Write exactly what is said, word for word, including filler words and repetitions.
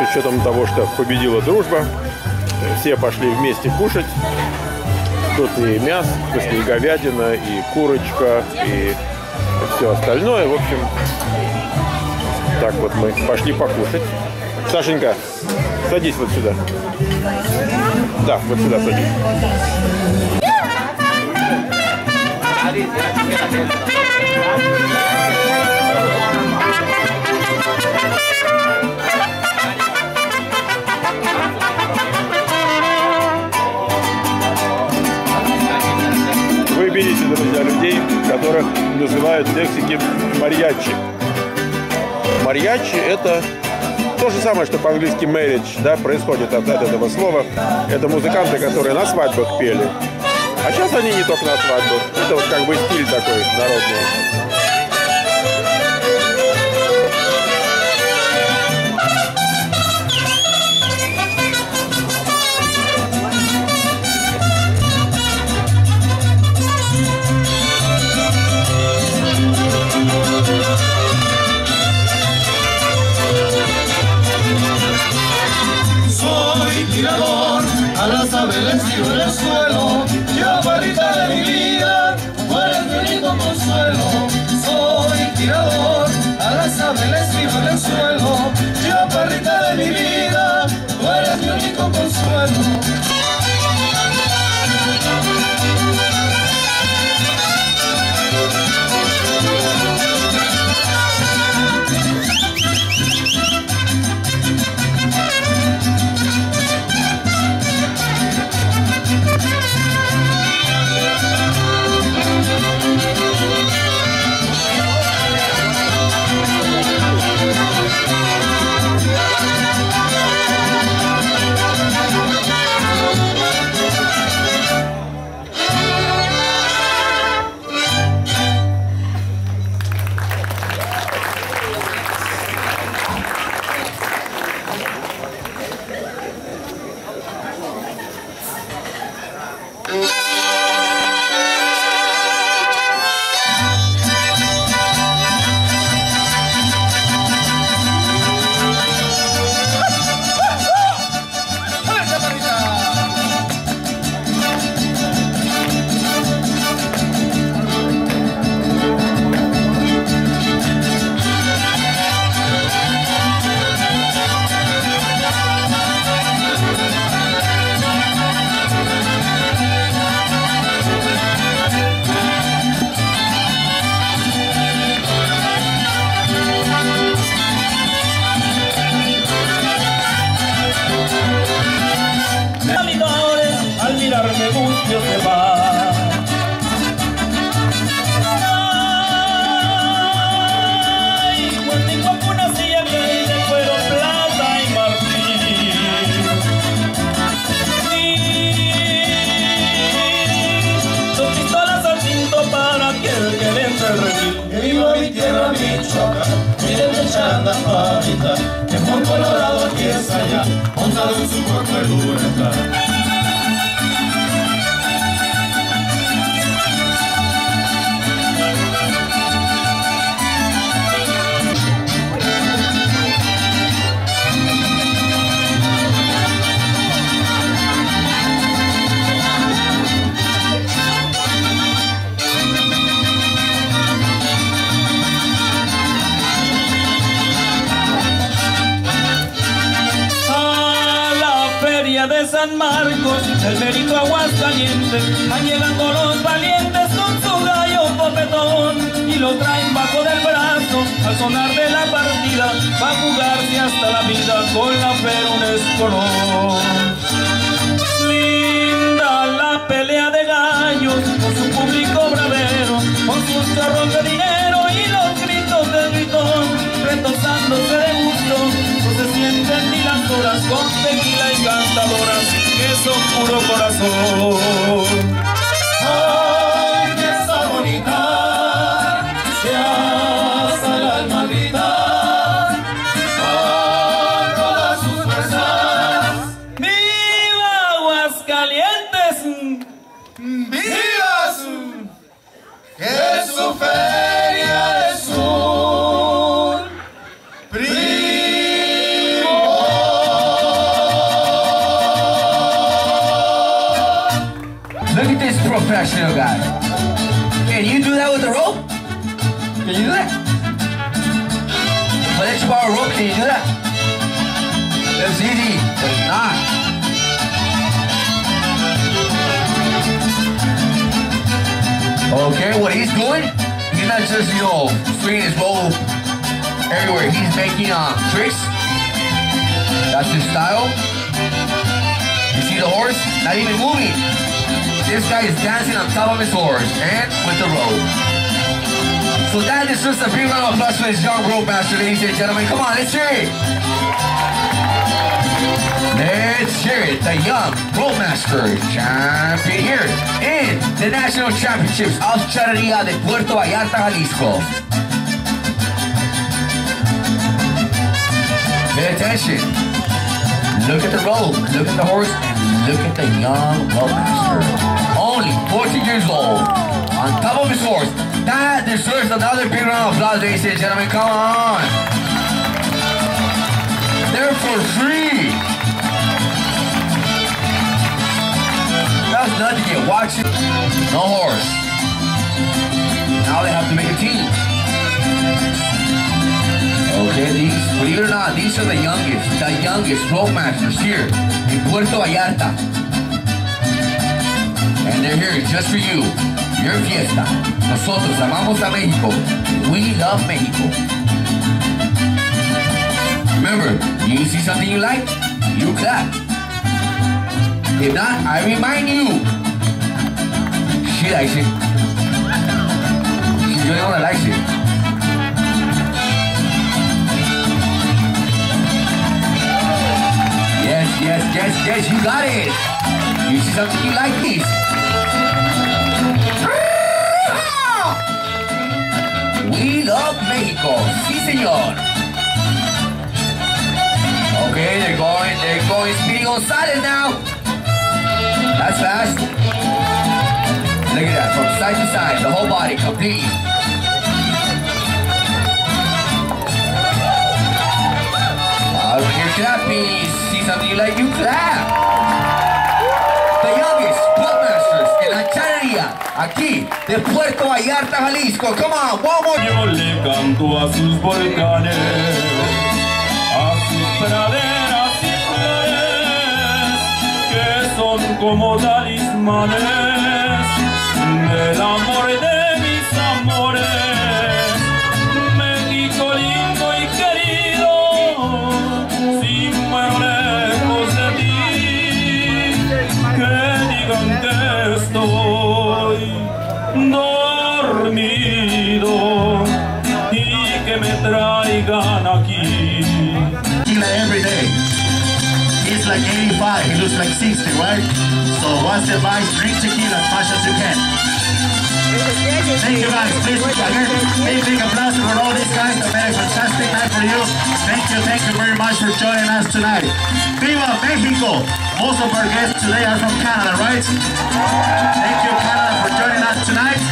с учетом того, что победила дружба, все пошли вместе кушать. Тут и мясо, в смысле, и говядина, и курочка, и все остальное. В общем, так вот мы пошли покушать. Сашенька, садись вот сюда. Да, вот сюда садись. Вы видите, друзья, людей, которых называют в лексике марьячи. Марьячи — это то же самое, что по-английски marriage, да, происходит от, от этого слова. Это музыканты, которые на свадьбах пели. А сейчас они не только на свадьбах. Это вот как бы стиль такой народный. Tirador, a las aves les tiro en el suelo, chaparrita de mi vida, tú eres mi único consuelo. Soy tirador, a las aves les tiro en el suelo, chaparrita de mi vida, tú eres mi único consuelo. En Juan Colorado aquí es allá, montado en su cuerpo el Dureta. De San Marcos, el mérito Aguascalientes, van llegando los valientes con su gallo popetón y lo traen bajo del brazo al sonar de la partida, va a jugarse hasta la vida con la fe un escolón. Linda la pelea de gallos con su público bravero, con sus chorros de dinero y los gritos del gritón, retozándose de gusto, no se sienten ni las horas con tequila y cantadoras, que son puro corazón. ¡Ay, que está bonita! Se hace el alma gritar con todas sus fuerzas. ¡Viva Aguascalientes! ¡Viva su! ¡Que su feria es un primor! professional guy. Can you do that with the rope? Can you do that? But let you borrow a rope, can you do that? It's easy, but it's not. Okay, what he's doing, he's not just, you know, swinging his rope everywhere. He's making uh, tricks. That's his style. You see the horse? Not even moving. This guy is dancing on top of his horse and with the rope. So that is just a big round of applause for this young rope master, ladies and gentlemen. Come on, let's hear it. Let's hear it. The young rope master champion here in the National Championships of Charrería de Puerto Vallarta, Jalisco. Pay attention. Look at the rope, look at the horse, and look at the young rope master. Only fourteen years old, on top of his horse. That deserves another big round of applause, ladies and gentlemen. Come on. They're for free. That's nothing yet. Watch it. No horse. Now they have to make a team. Okay, these, believe it or not, these are the youngest, the youngest rope masters here in Puerto Vallarta. And they're here just for you, your fiesta. Nosotros amamos a México. We love Mexico. Remember, you see something you like, you clap. If not, I remind you, she likes it. She's the only one that likes it. Yes, yes, yes, yes, you got it. You see something you like, please. We love Mexico. Sí, señor. Okay, they're going, they're going Speedy Gonzalez now. That's fast. Look at that, from side to side, the whole body, completely. Uh, when you're clapping, see something you like, you clap. The youngest rope masters en la charrería, aquí, de Puerto Vallarta, Jalisco. Come on, one more. Yo le canto a sus volcanes, a sus praderas y flores, que son como talismanes del amor de mis amores. México lindo y querido, si muero lejos de ti, que digan que estoy dormido y que me traigan aquí. Tequila every day. He's like eighty-five, he looks like sixty, right? So what's the advice? Drink tequila as much as you can. Thank you guys, please, again, big, big applause for all these guys that made a fantastic night for you. Thank you, thank you very much for joining us tonight. Viva Mexico! Most of our guests today are from Canada, right? Thank you, Canada, for joining us tonight.